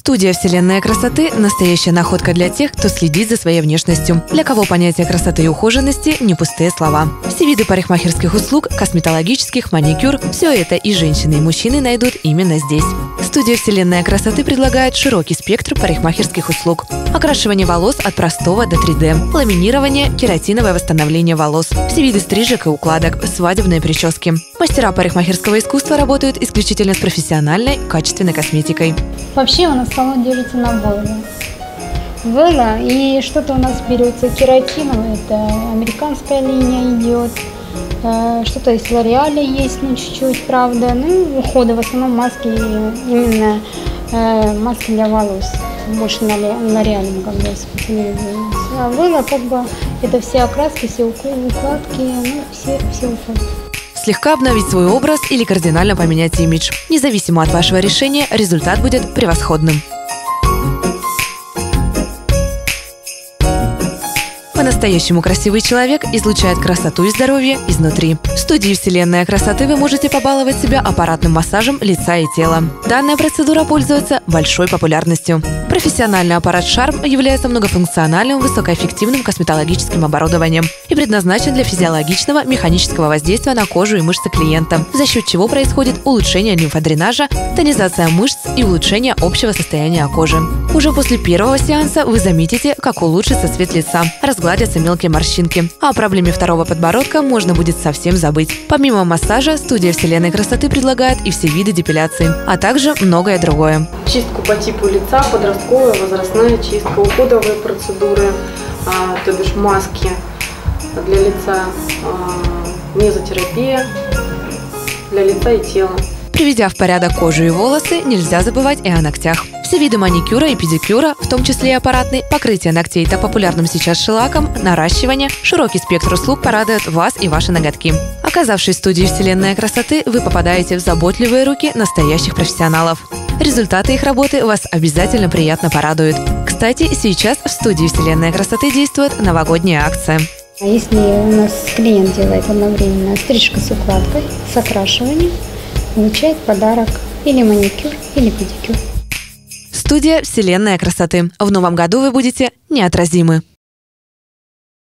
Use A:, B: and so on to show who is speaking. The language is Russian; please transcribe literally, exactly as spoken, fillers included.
A: Студия «Вселенная красоты» – настоящая находка для тех, кто следит за своей внешностью, для кого понятие красоты и ухоженности – не пустые слова. Все виды парикмахерских услуг, косметологических, маникюр – все это и женщины, и мужчины найдут именно здесь. Студия «Вселенная красоты» предлагает широкий спектр парикмахерских услуг. Окрашивание волос от простого до три дэ, ламинирование, кератиновое восстановление волос, все виды стрижек и укладок, свадебные прически. Мастера парикмахерского искусства работают исключительно с профессиональной, качественной косметикой.
B: Вообще у нас салон делится на вэлла. Вэлла и что-то у нас берется кератиновое, это американская линия идет. Что-то из Лореаля есть, ну чуть-чуть, правда. Ну, уходы, в основном маски, именно э, маски для волос. Больше на Лореале мы как бы специализируемся. А вэлла, как бы, это все окраски, все укладки, ну, все, все уходы.
A: Слегка обновить свой образ или кардинально поменять имидж. Независимо от вашего решения, результат будет превосходным. По-настоящему красивый человек излучает красоту и здоровье изнутри. В студии «Вселенная красоты» вы можете побаловать себя аппаратным массажем лица и тела. Данная процедура пользуется большой популярностью. Профессиональный аппарат «Шарм» является многофункциональным высокоэффективным косметологическим оборудованием и предназначен для физиологичного механического воздействия на кожу и мышцы клиента, за счет чего происходит улучшение лимфодренажа, тонизация мышц и улучшение общего состояния кожи. Уже после первого сеанса вы заметите, как улучшится цвет лица, разгладятся мелкие морщинки, а о проблеме второго подбородка можно будет совсем забыть. Помимо массажа, студия «Вселенной красоты» предлагает и все виды депиляции, а также многое другое.
C: Чистку по типу лица, подростковая, возрастная чистка, уходовые процедуры, а, то бишь маски для лица, а, мезотерапия для лица и тела.
A: Приведя в порядок кожу и волосы, нельзя забывать и о ногтях. Все виды маникюра и педикюра, в том числе и аппаратный, покрытие ногтей так популярным сейчас шеллаком, наращивание, широкий спектр услуг порадует вас и ваши ноготки. Оказавшись в студии «Вселенная красоты», вы попадаете в заботливые руки настоящих профессионалов. Результаты их работы вас обязательно приятно порадуют. Кстати, сейчас в студии «Вселенная красоты» действует новогодняя акция.
B: Если у нас клиент делает одновременно стрижка с укладкой, с окрашиванием, получает подарок или маникюр, или педикюр.
A: Студия «Вселенная красоты». В новом году вы будете неотразимы.